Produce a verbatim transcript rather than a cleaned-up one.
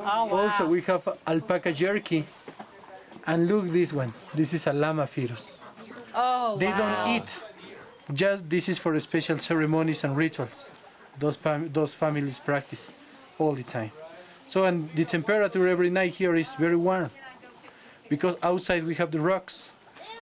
Oh, wow. Also, we have alpaca jerky. And look this one. This is a llama fetus. Oh, They wow. don't eat. Just this is for special ceremonies and rituals. Those fam- those families practice all the time. So and the temperature every night here is very warm because outside we have the rocks.